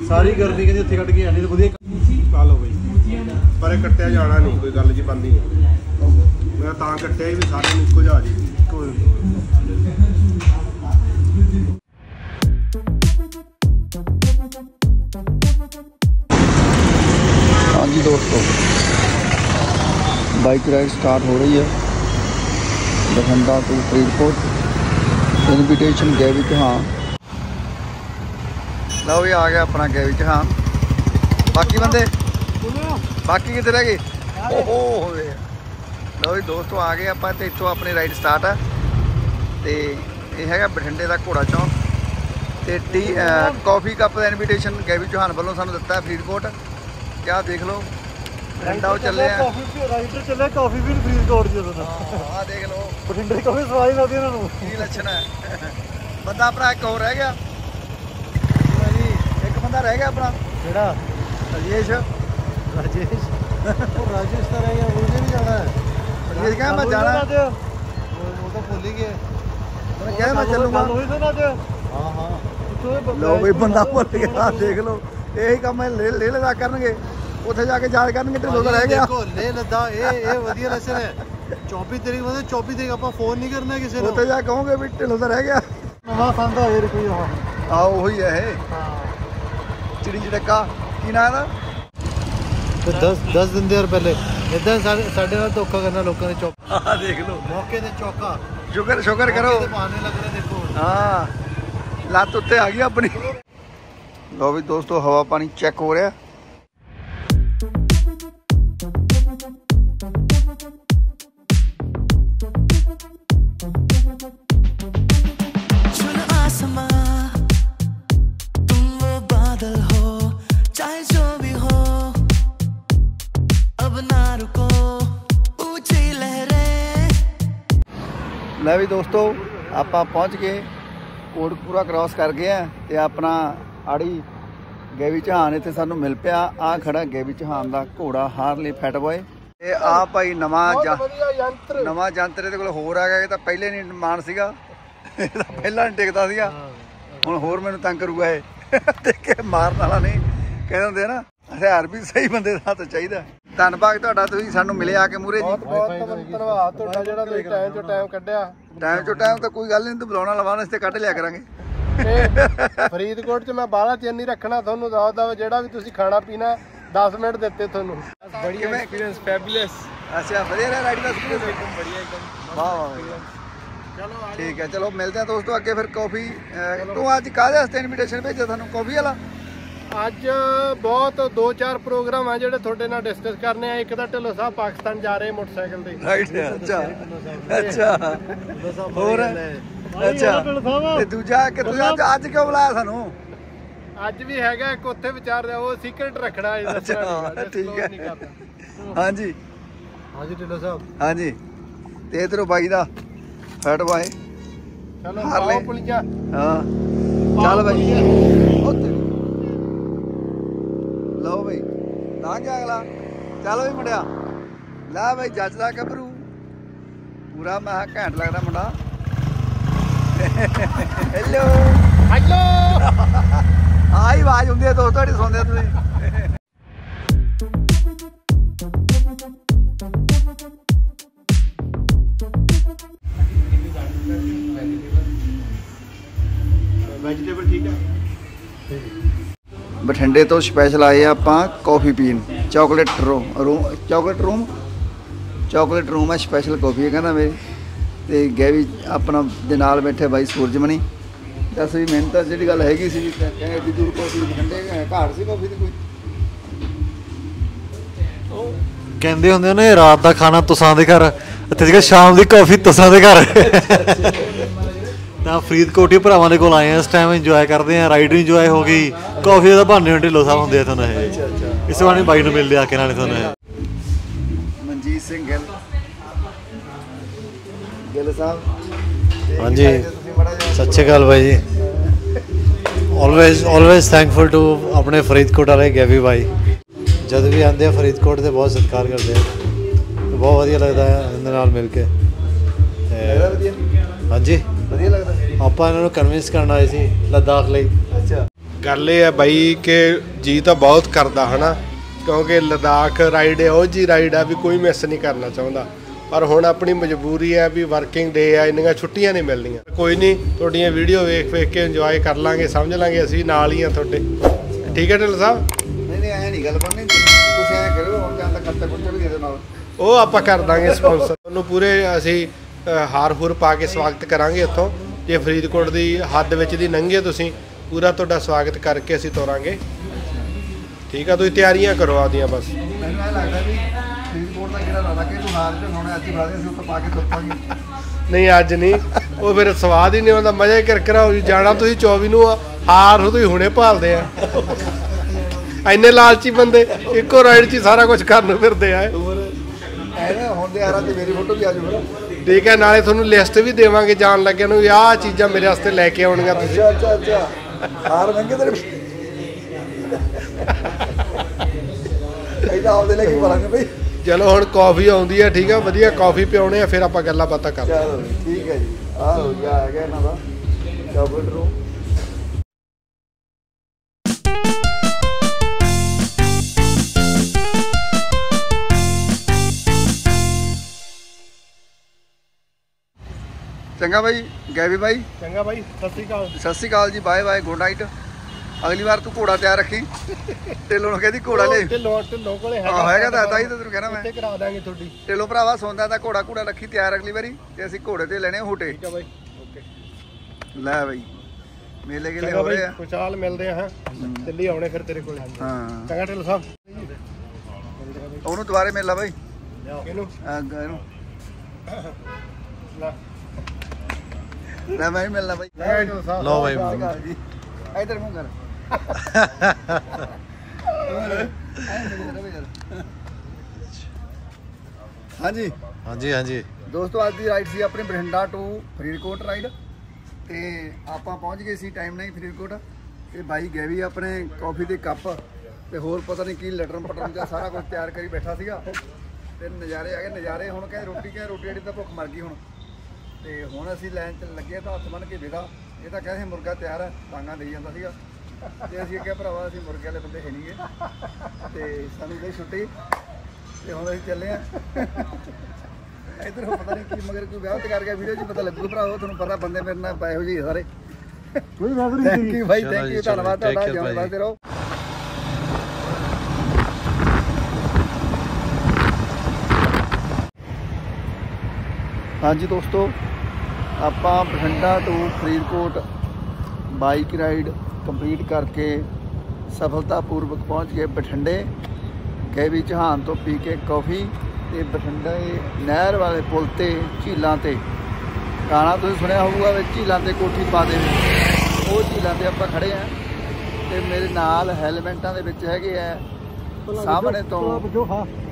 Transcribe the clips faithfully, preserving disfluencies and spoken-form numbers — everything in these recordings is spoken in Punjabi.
सारी गर्मी कहते उत्थे कट के आनी तो वधिया खा लो बई पर कट्टिया जाना नहीं कोई गल जी बनती है मैं तां कट्टिया भी सारे इक्को जा जी हाँ जी दोस्तों बाइक राइड स्टार्ट हो रही है बठिंडा टू फरीदकोट इनविटेशन गैवी चौहान लो भी आ गया अपना गैवी चौहान बाकी बंदे बाकी कितने रह गए ओहो लो भी दोस्तों आ गए आप इतों अपनी राइड स्टार्ट है तो यह है बठिंडे का घोड़ा चौक तो टी कॉफ़ी कप का इनविटेशन गैवी चौहान वालों सानू दिता है फरीदकोट क्या देख लो बठिंडा चले राइडर चले कॉफी भी फरीदकोट जी हाँ देख लो बठिंडे कॉफी सवाई लगती है की लक्षण है बंदा अपना एक और रह गया एक बंदा रह गया अपना केड़ा राजेश राजेश राजेश तो रह गया मुझे भी जाना है राजेश क्या मैं जाना वो तो भूल ही गए मैंने क्या मैं चलूंगा हाँ हाँ लो भाई बंदा भूल गया देख लो यही काम ले ले लद्दाख करनगे उत्थे जाके याद करनगे ढिल्लो तो रह गया ले लद्दाख ये ये वधिया लक्षण है चौबीस तारीख मतलब चौबीस तारीख आप फोन नहीं करना किसी को उत्थे जा कहोगे भी ढिल्लो तो रह गया नवा फंद होए कोई हाँ वही है चिड़ी चिड़का की ना है तो दस दस दिन देर पहले इदा साढ़े नाल धोखा करना लोगों ने चौक हाँ देख लो मौके ते चौका शुक्र शुक्र करो बहाने लग रहे देखो हाँ लत्त उत्ते आ गई अपनी लो भी दोस्तों हवा पानी चेक हो रहा ਲੈ ਵੀ ਦੋਸਤੋ ਆਪਾਂ ਪਹੁੰਚ ਗਏ ਕੋਟਕਪੂਰਾ ਕ੍ਰਾਸ ਕਰ ਗਏ ਆ ਤੇ ਆਪਣਾ ਆੜੀ ਗੈਵੀ ਚੌਹਾਨ ਇੱਥੇ ਸਾਨੂੰ ਮਿਲ ਪਿਆ ਆ ਖੜਾ ਗੈਵੀ ਚੌਹਾਨ ਦਾ ਘੋੜਾ ਹਾਰਲੇ ਫੈਟ ਬॉय ਤੇ ਆ ਭਾਈ ਨਵਾਂ ਯੰਤਰ ਨਵਾਂ ਯੰਤਰ ਇਹਦੇ ਕੋਲ ਹੋਰ ਆ ਗਿਆ ਇਹ ਤਾਂ ਪਹਿਲੇ ਨਹੀਂ ਮਾਨ ਸੀਗਾ ਇਹ ਤਾਂ ਪਹਿਲਾਂ ਨਹੀਂ ਟਿਕਦਾ ਸੀਗਾ ਹੁਣ ਹੋਰ ਮੈਨੂੰ ਤੰਗ ਕਰੂਗਾ ਇਹ ਦੇਖ ਕੇ ਮਾਰਨ ਵਾਲਾ ਨਹੀਂ ਕਹਿੰਦੇ ਹੁੰਦੇ ਨਾ ਹਥਿਆਰ ਵੀ ਸਹੀ ਬੰਦੇ ਦਾ ਹੱਥ ਚਾਹੀਦਾ ਧੰਨਵਾਦ ਤੁਹਾਡਾ ਤੁਸੀਂ ਸਾਨੂੰ ਮਿਲੇ ਆ ਕੇ ਮੂਰੇ ਜੀ ਬਹੁਤ ਬਹੁਤ ਧੰਨਵਾਦ ਤੁਹਾਡਾ ਜਿਹੜਾ ਤੁਸੀਂ ਟਾਈਮ ਚੋਂ ਟਾਈਮ ਕੱਢਿਆ ਟਾਈਮ ਚੋਂ ਟਾਈਮ ਤਾਂ ਕੋਈ ਗੱਲ ਨਹੀਂ ਤੂੰ ਬੁਲਾਉਣਾ ਲਵਾਉਣ ਵਾਸਤੇ ਕੱਢ ਲਿਆ ਕਰਾਂਗੇ ਫਰੀਦਕੋਟ 'ਚ ਮੈਂ ਬਾਹਲਾ ਚਿਰ ਨਹੀਂ ਰੱਖਣਾ ਤੁਹਾਨੂੰ ਦੱਸਦਾ ਜਿਹੜਾ ਵੀ ਤੁਸੀਂ ਖਾਣਾ ਪੀਣਾ ਦਸ ਮਿੰਟ ਦਿੱਤੇ ਤੁਹਾਨੂੰ ਬੜੀ ਐਕਸਪੀਰੀਅੰਸ ਫੈਬੂਲਸ ਅੱਛਾ ਵਧੀਆ ਰਿਹਾ ਰਾਈਡ ਦਾ ਐਕਸਪੀਰੀਅੰਸ एकदम बढ़िया एकदम वाह वाह चलो ठीक है चलो मिलते हैं दोस्तों आगे फिर कॉफी तू आज काहदे वास्ते इनविटेशन भेजा थानू कॉफी वाला ਅੱਜ ਬਹੁਤ ਦੋ ਚਾਰ ਪ੍ਰੋਗਰਾਮ ਆ ਜਿਹੜੇ ਤੁਹਾਡੇ ਨਾਲ ਡਿਸਕਸ ਕਰਨੇ ਆ ਇੱਕ ਤਾਂ ਢਿੱਲੋਂ ਸਾਹਿਬ ਪਾਕਿਸਤਾਨ ਜਾ ਰਹੇ ਮੋਟਰਸਾਈਕਲ ਤੇ ਰਾਈਟ ਅੱਛਾ ਅੱਛਾ ਹੋਰ ਅੱਛਾ ਤੇ ਦੂਜਾ ਕਿ ਤੁਸੀਂ ਅੱਜ ਅੱਜ ਕਿਉਂ ਬੁਲਾਇਆ ਸਾਨੂੰ ਅੱਜ ਵੀ ਹੈਗਾ ਇੱਕ ਉੱਥੇ ਵਿਚਾਰ ਰਿਹਾ ਉਹ ਸੀਕ੍ਰੇਟ ਰੱਖਣਾ ਹੈ ਅੱਛਾ ਠੀਕ ਹੈ ਹਾਂਜੀ ਹਾਂਜੀ ਢਿੱਲੋਂ ਸਾਹਿਬ ਹਾਂਜੀ ਤੇ ਇਧਰੋਂ ਬਾਈ ਦਾ ਫੈਟ ਬਾਏ ਚਲੋ ਆਓ ਪੁਲੀਆ ਹਾਂ ਚੱਲ ਬਾਈ लो भाई ना क्या अगला चलो भी मुंडिया ला भाई जज का गभरू पूरा मैं घैंट लगता मुंडा हेलो हेलो आई आवाज आती है दोस्तों सुनते तुम वेजिटेबल ठीक है बठिंडे तो स्पैशल आए आप कॉफ़ी पीन chocolate room room chocolate room chocolate room है स्पैशल कॉफ़ी है कहना मेरी तो गैवी अपना दे नाल बैठे भाई सूरजमनी दस भी मिहनत जी गल हैगी सी एडी दूर कॉफ़ी बठिंडे घर सी कॉफ़ी की कोई ਕਹਿੰਦੇ ਹੁੰਦੇ ਨੇ ਰਾਤ ਦਾ ਖਾਣਾ ਤੁਸਾਂ ਦੇ ਘਰ ਇੱਥੇ ਸੀਗਾ ਸ਼ਾਮ ਦੀ ਕਾਫੀ ਤੁਸਾਂ ਦੇ ਘਰ ਤਾਂ ਫਰੀਦਕੋਟ ਹੀ ਭਰਾਵਾਂ ਦੇ ਕੋਲ ਆਏ ਆ ਇਸ ਟਾਈਮ ਇੰਜੋਏ ਕਰਦੇ ਆ ਰਾਈਡ ਇੰਜੋਏ ਹੋ ਗਈ ਕਾਫੀ ਦਾ ਬਹਾਨੇ ਢਿੱਲੋਂ ਸਾਹਿਬ ਹੁੰਦੇ ਆ ਤੁਹਾਨੂੰ ਇਹ ਇਸ ਵਾਰ ਬਾਈ ਨੂੰ ਮਿਲ ਲਿਆ ਕੇ ਨਾਲੇ ਤੁਹਾਨੂੰ ਮਨਜੀਤ ਸਿੰਘ ਗਿੱਲ ਗਿੱਲ ਸਾਹਿਬ ਹਾਂਜੀ ਸਤਿ ਸ਼੍ਰੀ ਅਕਾਲ ਬਾਈ ਜੀ ਆਲਵੇਜ਼ ਆਲਵੇਜ਼ ਥੈਂਕਫੁਲ ਟੂ ਆਪਣੇ ਫਰੀਦਕੋਟ ਵਾਲੇ ਗੈਵੀ ਬਾਈ जब भी आते हैं फरीदकोट से बहुत सत्कार करते हैं तो बहुत वधिया लगता है इन्होंने नाल मिल के हाँ जी वधिया लगता आप इन्होंने कन्विंस करना आए सी लद्दाख ਲਈ अच्छा ਗੱਲ ਇਹ ਹੈ ਬਾਈ ਕਿ ਜੀ ਤਾਂ ਬਹੁਤ ਕਰਦਾ ਹਨਾ, ਕਿਉਂਕਿ ਲਦਾਖ ਰਾਈਡ ਇਹੋ ਜੀ ਰਾਈਡ ਆ ਵੀ ਕੋਈ ਮਿਸ ਨਹੀਂ ਕਰਨਾ ਚਾਹੁੰਦਾ, ਪਰ ਹੁਣ ਆਪਣੀ ਮਜਬੂਰੀ ਹੈ ਵੀ ਵਰਕਿੰਗ ਡੇ ਆ, ਇੰਨੀਆਂ ਛੁੱਟੀਆਂ ਨਹੀਂ ਮਿਲਣੀਆਂ। ਕੋਈ ਨਹੀਂ, ਤੁਹਾਡੀਆਂ ਵੀਡੀਓ ਵੇਖ ਵੇਖ ਕੇ ਇੰਜੋਏ ਕਰ ਲਾਂਗੇ, ਸਮਝ ਲਾਂਗੇ ਅਸੀਂ ਨਾਲ ਹੀ ਆ ਤੁਹਾਡੇ। ਠੀਕ ਹੈ ਢਿੱਲ ਸਾਹਿਬ? ਨਹੀਂ ਨਹੀਂ ਐ ਨਹੀਂ ਗੱਲ ਬਣਨੀ, ਤੁਸੀਂ ਐ ਕਰੋ ਹੁਣ ਜਾਂ ਤਾਂ ਖਰਚਾ ਖੁਰਚਾ ਵੀ ਦੇ ਦਿਓ ਨਾਲ, ਉਹ ਆਪਾਂ ਕਰ ਦਾਂਗੇ ਸਪਾਂਸਰ। ਤੁਹਾਨੂੰ ਪੂਰੇ ਅਸੀਂ ਹਾਰ ਹੂਰ ਪਾ ਕੇ ਸਵਾਗਤ ਕਰਾਂਗੇ ਇੱਥੋਂ। ਜੇ ਫਰੀਦਕੋਟ ਦੀ ਹੱਦ ਵਿੱਚ ਦੀ ਲੰਘੇ ਤੁਸੀਂ, ਪੂਰਾ ਤੁਹਾਡਾ ਸਵਾਗਤ ਕਰਕੇ ਅਸੀਂ ਤੋਰਾਂਗੇ। ਠੀਕ ਆ, ਤੁਸੀਂ ਤਿਆਰੀਆਂ ਕਰੋ ਆਪਦੀਆਂ ਬਸ। ਮੈਨੂੰ ਐ ਲੱਗਦਾ ਵੀ ਫਰੀਦਕੋਟ ਦਾ ਕਿਹੜਾ ਲਾਦਾ ਕਿ ਤੂੰ ਹਾਰ ਤੇ ਹੁਣ ਅੱਜ ਹੀ ਬਾਅਦ ਅਸੀਂ ਉੱਥੇ ਪਾ ਕੇ ਤੁਰਪਾਂਗੇ। ਨਹੀਂ ਅੱਜ ਨਹੀਂ, ਉਹ ਫਿਰ ਸਵਾਦ ਹੀ ਨਹੀਂ ਆਉਂਦਾ, ਮਜ਼ਾ ਹੀ ਕਿਰਕਰਾ ਹੋ ਜਾਣਾ। ਤੁਸੀਂ ਚੌਵੀ ਨੂੰ ਆ, ਹਾਰ ਤੁਸੀਂ ਹੁਣੇ ਭਾਲਦੇ ਆ। ਇੰਨੇ ਲਾਲਚੀ ਬੰਦੇ ਇੱਕੋ ਰਾਈਡ 'ਚ ਹੀ ਸਾਰਾ ਕੁਝ ਕਰਨ ਨੂੰ ਫਿਰਦੇ ਆ। ਹੁਣ ਦੇ ਯਾਰਾਂ ਤੇ ਮੇਰੀ ਫੋਟੋ ਵੀ ਆ ਜਾਊ। ਠੀਕ ਹੈ, ਨਾਲੇ ਤੁਹਾਨੂੰ ਲਿਸਟ ਵੀ ਦੇਵਾਂਗੇ ਜਾਣ ਲੱਗਿਆ ਨੂੰ, ਆਹ ਚੀਜ਼ਾਂ ਮੇਰੇ ਵਾਸਤੇ ਲੈ ਕੇ ਆਉਣੀਆਂ ਤੁਸੀਂ। ਅੱਛਾ ਅੱਛਾ, ਹਾਰ ਮੰਗੇ ਤੇਰੇ ਇਹਦਾ ਆਪਦੇ ਲੈ ਕੇ ਪਾਲਾਂਗੇ ਬਈ। ਚਲੋ ਹੁਣ ਕਾਫੀ ਆਉਂਦੀ ਹੈ, ਠੀਕ ਆ, ਵਧੀਆ ਕਾਫੀ ਪਿਆਉਣੇ ਆ, ਫਿਰ ਆਪਾਂ ਗੱਲਾਂ ਬਾਤਾਂ ਕਰਦੇ। ਚਲੋ ਠੀਕ ਹੈ ਜੀ, ਆਹ ਹੋ ਗਿਆ ਆ ਗਿਆ ਇਹਨਾਂ ਦਾ ਡਬਲ ਰੂਮ। ਚੰਗਾ ਬਾਈ, ਗੈਵੀ ਬਾਈ। ਚੰਗਾ ਬਾਈ, ਸਤਿ ਸ਼੍ਰੀ ਅਕਾਲ। ਸਤਿ ਸ਼੍ਰੀ ਅਕਾਲ ਜੀ, ਬਾਏ ਬਾਏ, ਗੁੱਡ ਨਾਈਟ। ਅਗਲੀ ਵਾਰ ਤੂੰ ਘੋੜਾ ਤਿਆਰ ਰੱਖੀ, ਢਿੱਲੋਂ ਨੂੰ ਕਹਿੰਦੀ ਘੋੜਾ ਲੈ। ਢਿੱਲੋਂ ਢਿੱਲੋਂ ਕੋਲੇ ਹਾਂ ਹੈਗਾ ਤਾਂ ਤਾਂ ਹੀ ਤਾਂ ਤੈਨੂੰ ਕਹਿਣਾ ਮੈਂ, ਇੱਥੇ ਕਰਾ ਦਾਂਗੇ ਤੁਹਾਡੀ। ਢਿੱਲੋਂ ਭਰਾਵਾ ਸੌਂਦਾ ਤਾਂ ਘੋੜਾ ਘੋੜਾ ਰੱਖੀ ਤਿਆਰ ਅਗਲੀ ਵਾਰੀ, ਤੇ ਅਸੀਂ ਘੋੜੇ ਤੇ ਲੈਣੇ ਹੂਟੇ। ਠੀਕ ਆ ਬਾਈ, ਓਕੇ। ਲੈ ਬਾਈ, ਮੇਲੇ ਗੇਲੇ ਹੋ ਰਹੇ ਆ, ਖੁਸ਼ਹਾਲ ਮਿਲਦੇ ਆ। ਹਾਂ ਦਿੱਲੀ ਆਉਣੇ ਫਿਰ ਤੇਰੇ ਕੋਲ। ਹਾਂ ਚੰਗਾ ਢਿੱਲੋਂ ਸਾਹਿਬ, ਉਹਨੂੰ ਦੁਬਾਰੇ ਮਿਲ ਲਾ ਬਾਈ। ਇਹਨੂੰ ਇਹਨੂੰ ਲੈ ਲੈ ਮੈਂ ਵੀ ਮਿਲਣਾ ਬਾਈ। ਲਓ ਬਾਈ, ਜੀ ਇਧਰ ਮੂੰਹ ਕਰ। ਹਾਂਜੀ ਹਾਂਜੀ ਹਾਂਜੀ ਦੋਸਤੋ, ਅੱਜ ਦੀ ਰਾਈਡ ਸੀ ਆਪਣੀ ਬਠਿੰਡਾ ਟੂ ਫਰੀਦਕੋਟ ਰਾਈਡ, ਤੇ ਆਪਾਂ ਪਹੁੰਚ ਗਏ ਸੀ ਟਾਈਮ ਨਾਲ ਫਰੀਦਕੋਟ। ਤੇ ਬਾਈ ਗੈਵੀ ਆਪਣੇ ਕਾਫੀ ਦੇ ਕੱਪ ਤੇ ਹੋਰ ਪਤਾ ਨਹੀਂ ਕੀ ਲਟਰਮ ਪਟਰਮ ਜਾਂ ਸਾਰਾ ਕੁਝ ਤਿਆਰ ਕਰੀ ਬੈਠਾ ਸੀਗਾ, ਤੇ ਨਜ਼ਾਰੇ ਆ ਗਏ ਨਜ਼ਾਰੇ। ਹੁਣ ਕਹਿੰਦੇ ਰੋਟੀ ਕਹਿੰਦੇ ਰੋਟੀ ਜਿਹੜੀ ਤਾਂ ਭੁੱਖ ਮਰ ਗਈ ਹੁਣ, ਤੇ ਹੁਣ ਅਸੀਂ ਲੈਣ ਚ ਲੱਗੇ ਤਾਂ ਹੱਥ ਬੰਨ ਕੇ ਵਿਦਾ। ਇਹ ਤਾਂ ਕਹਿੰਦੇ ਮੁਰਗਾ ਤਿਆਰ ਹੈ, ਡਾਂਗਾ ਦੇਈ ਜਾਂਦਾ ਸੀਗਾ, ਤੇ ਅਸੀਂ ਅੱਗੇ ਭਰਾਵਾ ਅਸੀਂ ਮੁਰਗੇ ਵਾਲੇ ਬੰਦੇ ਹੈ ਨਹੀਂਗੇ, ਤੇ ਸਾਨੂੰ ਗਈ ਛੁੱਟੀ, ਤੇ ਹੁਣ ਅਸੀਂ ਚੱਲੇ ਆ ਇੱਧਰ। ਪਤਾ ਨਹੀਂ ਕੀ ਮਗਰ ਕੋਈ ਵਿਆਹ ਤੇ ਕਰ ਗਿਆ, ਵੀਡੀਓ 'ਚ ਪਤਾ ਲੱਗੂ ਭਰਾਵਾ, ਤੁਹਾਨੂੰ ਪਤਾ ਬੰਦੇ ਮੇਰੇ ਨਾਲ ਇਹੋ ਜਿਹੇ ਸਾਰੇ। ਕੋਈ ਬਾਤ ਨਹੀਂ, ਥੈਂਕ ਯੂ ਬਾਈ, ਥੈਂਕ ਯੂ, ਧੰਨਵਾਦ ਤੁਹਾਡਾ, ਜਿਉਂ ਵੱਧਦੇ ਰਹੋ। ਹਾਂਜੀ ਦੋਸਤੋ, ਆਪਾਂ Bathinda to Faridkot bike ride complete ਕਰਕੇ ਸਫਲਤਾਪੂਰਵਕ ਪਹੁੰਚ ਗਏ ਬਠਿੰਡੇ। ਗੈਵੀ ਚੌਹਾਨ ਤੋਂ ਪੀ ਕੇ ਕੌਫੀ, ਤੇ ਬਠਿੰਡੇ ਨਹਿਰ ਵਾਲੇ ਪੁਲ ਤੇ ਝੀਲਾਂ ਤੇ ਗਾਣਾ ਤੁਸੀਂ ਸੁਣਿਆ ਹੋਊਗਾ ਵੀ ਝੀਲਾਂ ਤੇ ਕੋਠੀ ਪਾ ਦੇ, ਉਹ ਝੀਲਾਂ ਤੇ ਆਪਾਂ ਖੜੇ ਆ। ਤੇ ਮੇਰੇ ਨਾਲ ਹੈਲਮਟਾਂ ਦੇ ਵਿੱਚ ਹੈਗੇ ਆ ਸਾਹਮਣੇ ਤੋਂ ਪੁੱਜੋ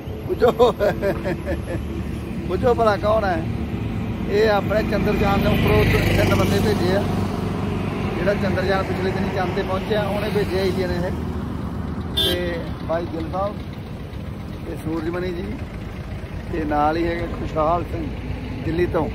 ਪੁੱਜੋ ਭਲਾ ਕੌਣ ਹੈ ਇਹ? ਆਪਣੇ ਚੰਦਰਯਾਨ ਦੇ ਉੱਪਰੋਂ ਤਿੰਨ ਬੰਦੇ ਭੇਜੇ ਆ, ਜਿਹੜਾ ਚੰਦਰਯਾਨ ਪਿਛਲੇ ਦਿਨੀ ਚੰਦ ਤੇ ਪਹੁੰਚਿਆ ਉਹਨੇ ਭੇਜਿਆ ਹੀ ਨੇ ਇਹ, ਤੇ ਬਾਈ ਗਿੱਲ ਸਾਹਿਬ ਤੇ ਸੂਰਜਮਨੀ ਜੀ, ਤੇ ਨਾਲ ਹੀ ਹੈਗੇ ਖੁਸ਼ਹਾਲ ਸਿੰਘ ਦਿੱਲੀ ਤੋਂ।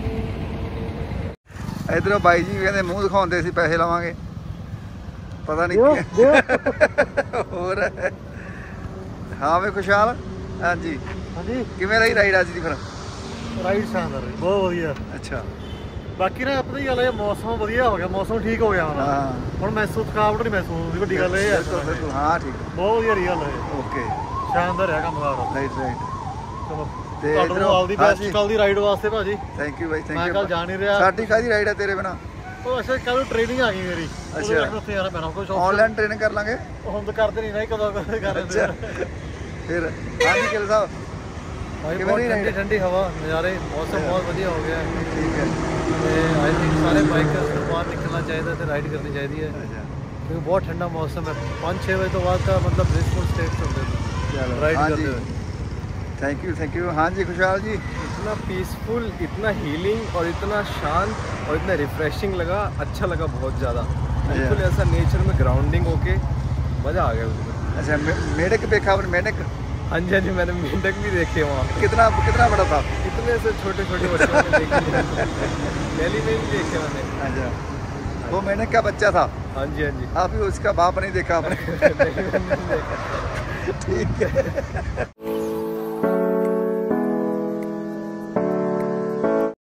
ਇਧਰੋਂ ਬਾਈ ਜੀ ਕਹਿੰਦੇ ਮੂੰਹ ਦਿਖਾਉਂਦੇ ਸੀ ਪੈਸੇ ਲਵਾਂਗੇ, ਪਤਾ ਨਹੀਂ ਹੋਰ। ਹਾਂ ਵੇ ਖੁਸ਼ਹਾਲ, ਹਾਂਜੀ ਹਾਂਜੀ, ਕਿਵੇਂ ਰਹੀ ਰਾਈਡ ਅੱਜ ਦੀ ਫਿਰ? ਰਾਈਡ ਸ਼ਾਨਦਾਰ, ਬਹੁਤ ਵਧੀਆ। ਅੱਛਾ, ਬਾਕੀ ਨਾ ਪਤਾ ਹੀ ਗੱਲ ਹੈ, ਮੌਸਮ ਵਧੀਆ ਹੋ ਗਿਆ, ਮੌਸਮ ਠੀਕ ਹੋ ਗਿਆ ਹੁਣ। ਹਾਂ ਹੁਣ ਮਹਿਸੂਸ ਥਕਾਵਟ ਨਹੀਂ ਮਹਿਸੂਸ ਹੁੰਦੀ, ਵੱਡੀ ਗੱਲ ਇਹ ਹੈ। ਬਿਲਕੁਲ ਬਿਲਕੁਲ, ਹਾਂ ਠੀਕ, ਬਹੁਤ ਵਧੀਆ ਰਹੀ ਗੱਲ ਹੈ, ਓਕੇ, ਸ਼ਾਨਦਾਰ ਹੈ ਕੰਮ ਸਾਰਾ। ਰਾਈਟ ਰਾਈਟ, ਚਲੋ ਤੇ ਤੁਹਾਨੂੰ ਆਪਦੀ ਬੈਸਟ ਕੱਲ ਦੀ ਰਾਈਡ ਵਾਸਤੇ ਭਾਜੀ, ਥੈਂਕ ਯੂ ਬਾਈ, ਥੈਂਕ ਮੈਂ ਯੂ। ਕੱਲ ਜਾ ਨਹੀਂ ਰਿਹਾ। ਸਾਡੀ ਕਾਹਦੀ ਰਾਈਡ ਹੈ ਤੇਰੇ ਬਿਨਾ? ਉਹ ਅੱਛਾ, ਕੱਲ ਟ੍ਰੇਨਿੰਗ ਆ ਗਈ ਮੇਰੀ, ਅੱਛਾ, ਉੱਥੇ ਜਾਣਾ ਪੈਣਾ ਕੁਝ। ਆਨਲਾਈਨ ਟ੍ਰੇਨਿੰਗ ਕਰ ਲਾਂਗੇ, ਹੁਣ ਤਾਂ ਕਰਦੇ ਨਹੀਂ ਨਾ, ਕਦੋਂ ਕਰ ਰਹੇ ਫਿਰ। ਹਾਂਜੀ ਗਿੱਲ ਸਾਹਿਬ, ਭਾਈ ਬਹੁਤ ਠੰਡੀ ਠੰਡੀ ਹਵਾ, ਨਜ਼ਾਰੇ, ਮੌਸਮ ਬਹੁਤ ਵਧੀਆ ਹੋ ਗਿਆ। ਠੀਕ ਹੈ, ਤੇ ਆਈ ਥਿੰਕ ਸਾਰੇ ਬਾਈਕਰਸ ਨੂੰ ਬਾਹਰ ਨਿਕਲਣਾ ਚਾਹੀਦਾ ਤੇ ਰਾਈਡ ਕਰਨੀ ਚਾਹੀਦੀ ਹੈ, ਕਿਉਂਕਿ ਬਹੁਤ ਠੰਡਾ ਮੌਸਮ है। पाँच छः बजे तो बाद का मतलब ब्लिसफुल स्टेट चलते थे राइड करते हुए। Thank you thank you. हाँ जी खुशहाल जी, इतना पीसफुल, इतना हीलिंग और इतना शांत और इतना रिफ्रेशिंग लगा, अच्छा लगा बहुत ज़्यादा। बिल्कुल ऐसा नेचर में ग्राउंडिंग होके मज़ा आ गया उसमें। अच्छा मेढक देखा आपने? मेढक? हाँ जी हाँ जी, मैंने मेंढक भी देखे वहाँ। कितना कितना बड़ा था? इतने से छोटे छोटे बच्चों ने देखे, दिल्ली में भी देखे मैंने। अच्छा, वो मेंढक का बच्चा था? हाँ जी हाँ जी। आप ही उसका बाप नहीं देखा आपने? ठीक है।